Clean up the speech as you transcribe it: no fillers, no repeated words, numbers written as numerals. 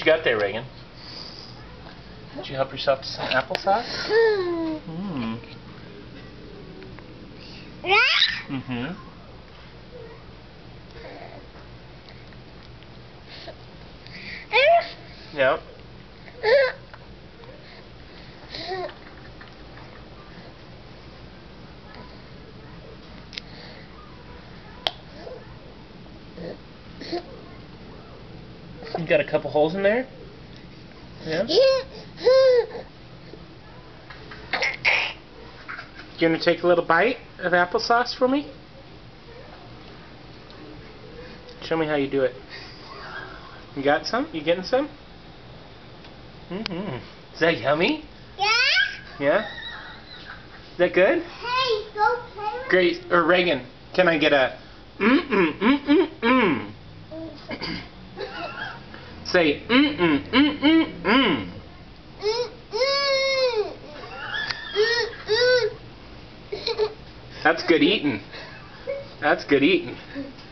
you got there, Reagan? Did you help yourself to some applesauce? Mm. Mm-hmm. Yep. You got a couple holes in there? Yeah? You gonna take a little bite of applesauce for me? Show me how you do it. You got some? You getting some? Mm-hmm. Is that yummy? Yeah? Yeah? Is that good? Hey, go play with Great. Or Reagan, can I get a mm-mm-mm-mm-mm? Say mm-mm-mm-mm-mm. That's good eating. That's good eating.